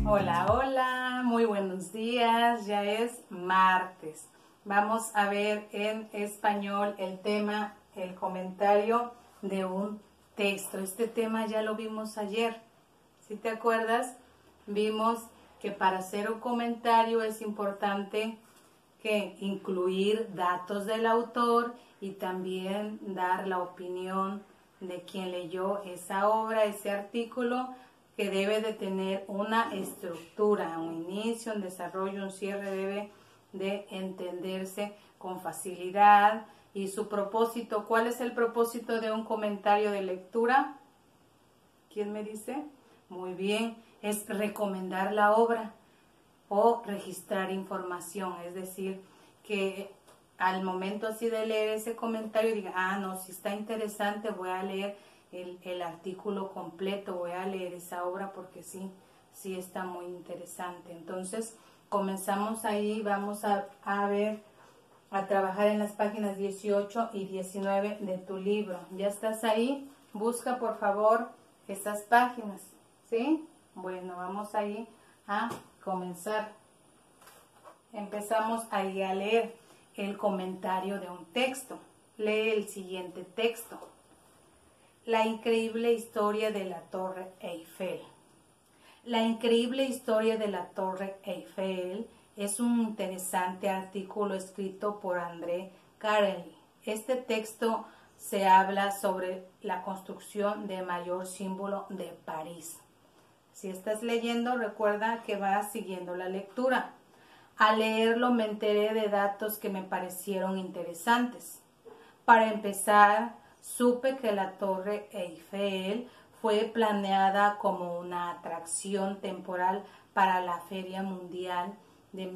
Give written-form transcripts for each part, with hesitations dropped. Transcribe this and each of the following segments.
Hola, hola, muy buenos días, ya es martes. Vamos a ver en español el tema, el comentario de un texto. Este tema ya lo vimos ayer, si te acuerdas, vimos que para hacer un comentario es importante que incluir datos del autor y también dar la opinión de quien leyó esa obra, ese artículo, que debe de tener una estructura, un inicio, un desarrollo, un cierre, debe de entenderse con facilidad. Y su propósito, ¿cuál es el propósito de un comentario de lectura? ¿Quién me dice? Muy bien, es recomendar la obra o registrar información, es decir, que al momento así de leer ese comentario diga, ah, no, si está interesante, voy a leer el artículo completo, voy a leer esa obra porque sí está muy interesante. Entonces, comenzamos ahí, vamos a ver, a trabajar en las páginas 18 y 19 de tu libro. ¿Ya estás ahí? Busca, por favor, esas páginas, ¿sí? Bueno, vamos ahí a comenzar. Empezamos ahí a leer el comentario de un texto. Lee el siguiente texto. La increíble historia de la Torre Eiffel. La increíble historia de la Torre Eiffel es un interesante artículo escrito por André Carely. Este texto se habla sobre la construcción del mayor símbolo de París. Si estás leyendo, recuerda que vas siguiendo la lectura. Al leerlo me enteré de datos que me parecieron interesantes. Para empezar, supe que la Torre Eiffel fue planeada como una atracción temporal para la Feria Mundial de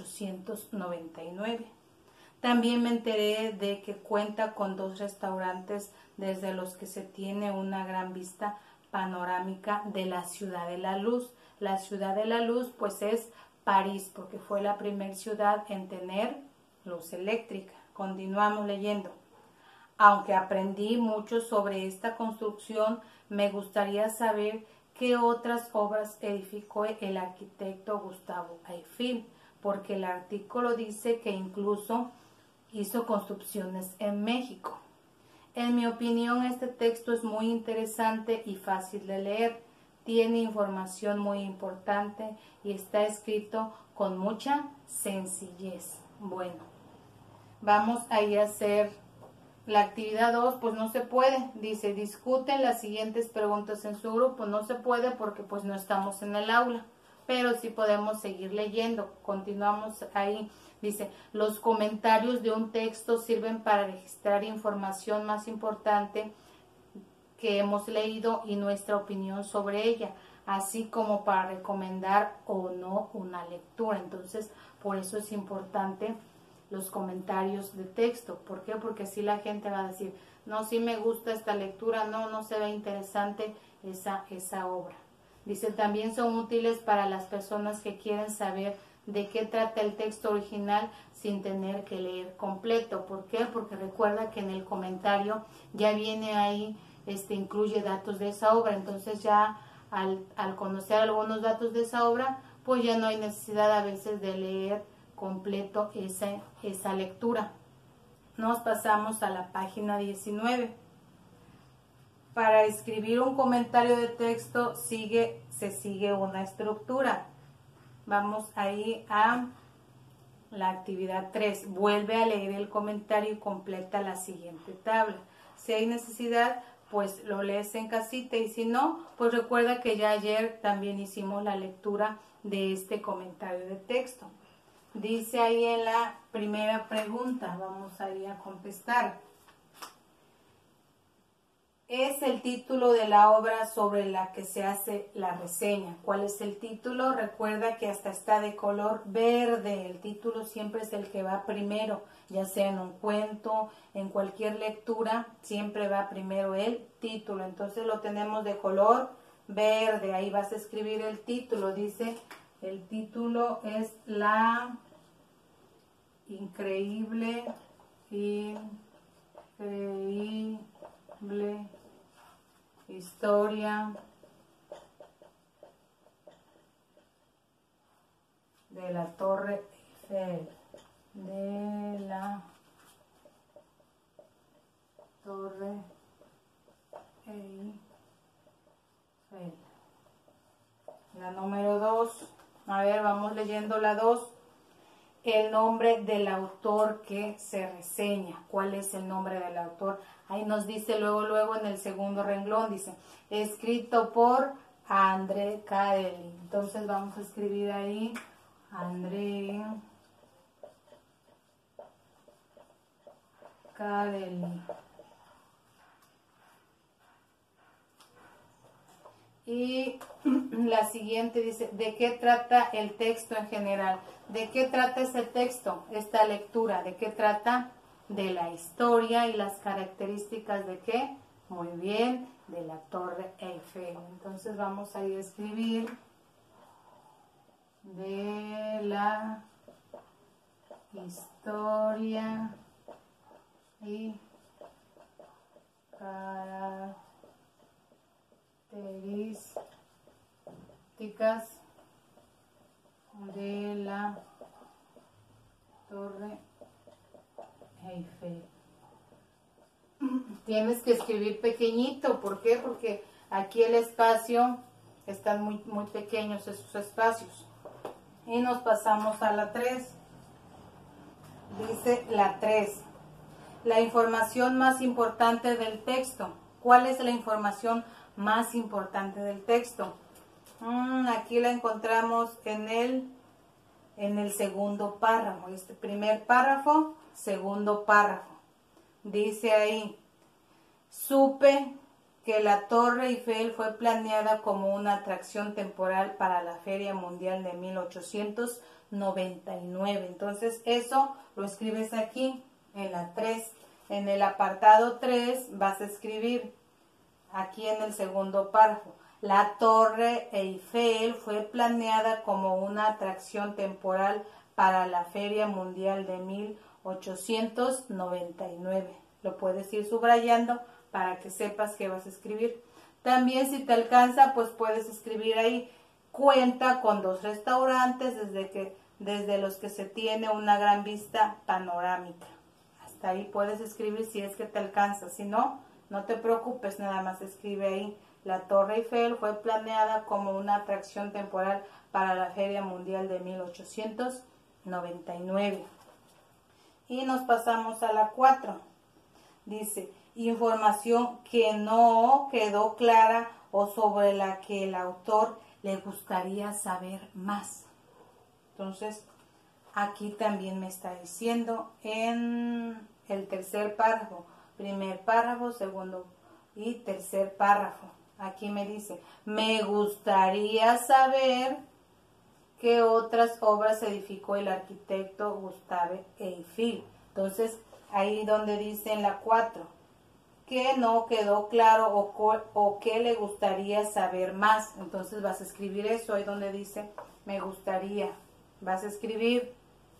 1899. También me enteré de que cuenta con 2 restaurantes desde los que se tiene una gran vista panorámica de la Ciudad de la Luz. La Ciudad de la Luz pues es París, porque fue la primera ciudad en tener luz eléctrica. Continuamos leyendo. Aunque aprendí mucho sobre esta construcción, me gustaría saber qué otras obras edificó el arquitecto Gustavo Eiffel, porque el artículo dice que incluso hizo construcciones en México. En mi opinión, este texto es muy interesante y fácil de leer. Tiene información muy importante y está escrito con mucha sencillez. Bueno, vamos a ir a hacer la actividad 2, pues no se puede. Dice, discuten las siguientes preguntas en su grupo. No se puede porque pues no estamos en el aula, pero sí podemos seguir leyendo. Continuamos ahí. Dice, los comentarios de un texto sirven para registrar información más importante que hemos leído y nuestra opinión sobre ella, así como para recomendar o no una lectura. Entonces, por eso es importante los comentarios de texto. ¿Por qué? Porque así la gente va a decir, no, sí me gusta esta lectura, no se ve interesante esa obra. Dice, también son útiles para las personas que quieren saber de qué trata el texto original sin tener que leer completo. ¿Por qué? Porque recuerda que en el comentario ya viene ahí, incluye datos de esa obra. Entonces ya al conocer algunos datos de esa obra, pues ya no hay necesidad a veces de leer completo esa lectura. Nos pasamos a la página 19. Para escribir un comentario de texto se sigue una estructura. Vamos ahí a la actividad 3. Vuelve a leer el comentario y completa la siguiente tabla. Si hay necesidad, pues lo lees en casita, y si no, pues recuerda que ya ayer también hicimos la lectura de este comentario de texto. Dice ahí en la primera pregunta, vamos ahí a contestar. Es el título de la obra sobre la que se hace la reseña. ¿Cuál es el título? Recuerda que hasta está de color verde. El título siempre es el que va primero, ya sea en un cuento, en cualquier lectura, siempre va primero el título. Entonces lo tenemos de color verde. Ahí vas a escribir el título. Dice, el título es La increíble historia de la Torre Eiffel, de la Torre Eiffel. La número 2, a ver, vamos leyendo la 2. El nombre del autor que se reseña. ¿Cuál es el nombre del autor? Ahí nos dice luego en el segundo renglón, dice, escrito por André Carelli. Entonces vamos a escribir ahí, André Carelli. Y la siguiente dice, ¿de qué trata el texto en general? ¿De qué trata ese texto, esta lectura? ¿De qué trata? De la historia y las características de qué? Muy bien, de la Torre Eiffel. Entonces vamos a ir a escribir de la historia y características de la Torre Eiffel. Tienes que escribir pequeñito, ¿por qué? Porque aquí el espacio, están muy pequeños esos espacios. Y nos pasamos a la 3. Dice la 3. La información más importante del texto. ¿Cuál es la información más importante del texto? Aquí la encontramos en el segundo párrafo. Este primer párrafo, segundo párrafo. Dice ahí, supe que la Torre Eiffel fue planeada como una atracción temporal para la Feria Mundial de 1899. Entonces eso lo escribes aquí en la 3. En el apartado 3 vas a escribir aquí en el segundo párrafo. La Torre Eiffel fue planeada como una atracción temporal para la Feria Mundial de 1899. Lo puedes ir subrayando para que sepas qué vas a escribir. También si te alcanza, pues puedes escribir ahí, cuenta con 2 restaurantes desde los que se tiene una gran vista panorámica. Hasta ahí puedes escribir si es que te alcanza. Si no, no te preocupes, nada más escribe ahí. La Torre Eiffel fue planeada como una atracción temporal para la Feria Mundial de 1899. Y nos pasamos a la 4. Dice, información que no quedó clara o sobre la que el autor le gustaría saber más. Entonces, aquí también me está diciendo en el tercer párrafo, primer párrafo, segundo y tercer párrafo. Aquí me dice, me gustaría saber qué otras obras edificó el arquitecto Gustave Eiffel. Entonces, ahí donde dice en la 4, que no quedó claro o que le gustaría saber más. Entonces vas a escribir eso, ahí donde dice me gustaría. Vas a escribir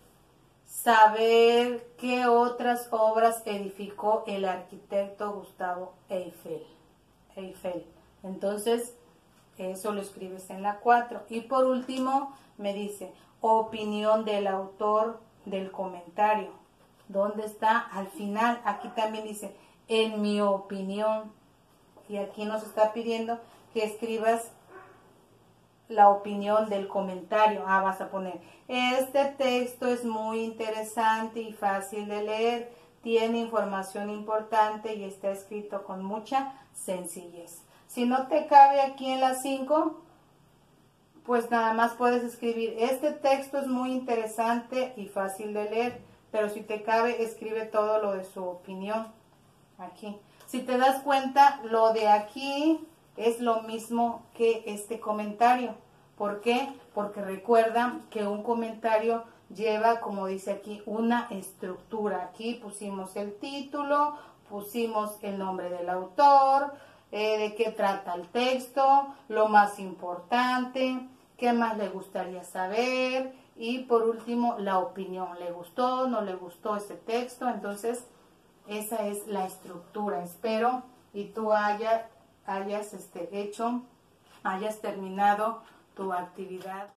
saber qué otras obras edificó el arquitecto Gustave Eiffel. Entonces, eso lo escribes en la 4. Y por último, me dice opinión del autor del comentario. ¿Dónde está? Al final, aquí también dice, en mi opinión. Y aquí nos está pidiendo que escribas la opinión del comentario. Vas a poner, este texto es muy interesante y fácil de leer, tiene información importante y está escrito con mucha sencillez. Si no te cabe aquí en la 5, pues nada más puedes escribir, este texto es muy interesante y fácil de leer, pero si te cabe, escribe todo lo de su opinión aquí. Si te das cuenta, lo de aquí es lo mismo que este comentario. ¿Por qué? Porque recuerda que un comentario lleva, como dice aquí, una estructura. Aquí pusimos el título, pusimos el nombre del autor, de qué trata el texto, lo más importante, qué más le gustaría saber y por último la opinión. ¿Le gustó? ¿No le gustó ese texto? Entonces, esa es la estructura. Espero y tú hayas terminado tu actividad.